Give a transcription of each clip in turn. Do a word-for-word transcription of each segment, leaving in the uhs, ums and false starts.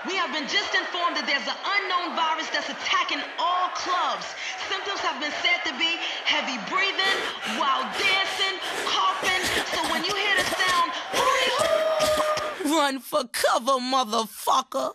We have been just informed that there's an unknown virus that's attacking all clubs. Symptoms have been said to be heavy breathing, wild dancing, coughing. So when you hear the sound, hooty-hoo! Run for cover, motherfucker.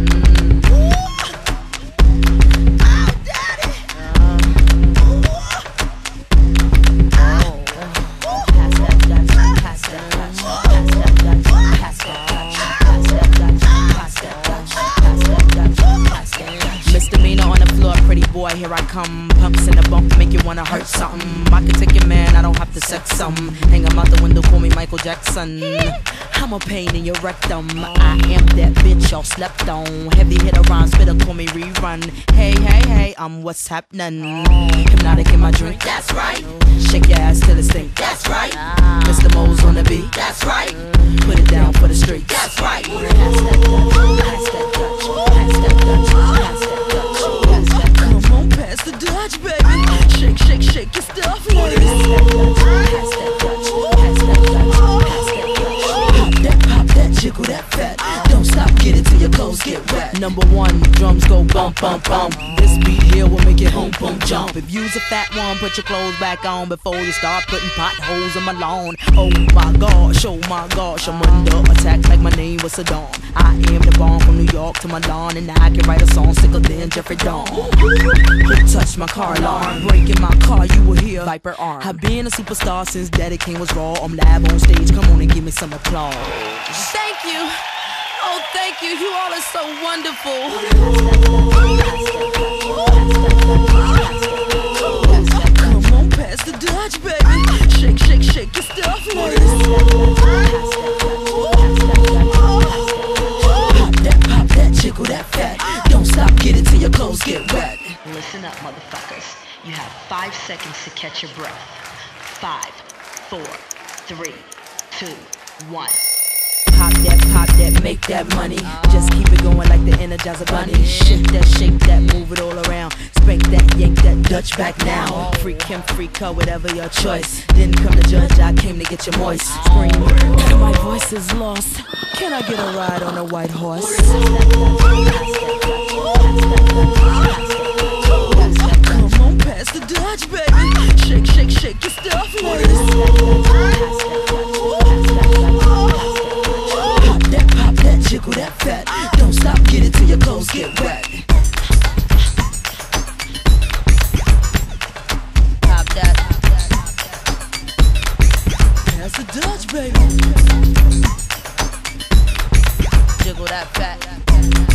Misdemeanor on the floor, pretty boy, here I come. Pumps in the bump, make you wanna hurt something. I can take your man, I don't have to sex some. Hang him out the window, call me Michael Jackson. I'm a pain in your rectum. I am that bitch y'all slept on. Heavy hitter rhyme, spitter, call me rerun. Hey, hey, hey, I'm what's happening. Hypnotic in my drink, that's right. Shake your ass till it stink, that's right. Mister Mo's on the beat, that's right. Put it down for the street, that's right. Pass that Dutch, pass that Dutch, pass that Dutch, pass that Dutch. Come on, pass the Dutch, baby. Shake, shake, shake your stuff, pass that Dutch, pass that Dutch, pass that Dutch, pass that Dutch. Pop that, pop that, jiggle that fat. Don't stop, get it till your clothes get wet. Number one, drums go bump, bump, bump. This beat here will make it boom, boom, jump. If you's a fat one, put your clothes back on before you start putting potholes in my lawn. Oh my gosh, oh my gosh, I'm under attack like my name was Saddam. I am the bomb from New York to Milan, and I can write a song sicker than Jeffrey Dawn. Who touched my car alarm? Breaking my car, you will hear Viper arm. I've been a superstar since Daddy King was raw. I'm live on stage, come on and give me some applause. Thank you. Oh, thank you. You all are so wonderful. Come on, pass the Dutch, baby. Shake, shake, shake your stuff, Pop that, pop that, jiggle that fat. Don't stop, get it till your clothes get wet. Listen up, motherfuckers. You have five seconds to catch your breath. Five, four, three, two, one. Pop that, pop that, make that money. Just keep it going like the Energizer Bunny. Shake that, shake that, move it all around. Spank that, yank that Dutch back now. Freak him, freak her, whatever your choice. Didn't come to judge, I came to get you moist. Scream, my voice is lost. Can I get a ride on a white horse? Come on, pass the Dutch, baby. Shake, shake, shake your stuff, jiggle that fat. Don't stop, get it till your clothes get wet. Pop that. Pass the Dutch, baby. Jiggle that fat.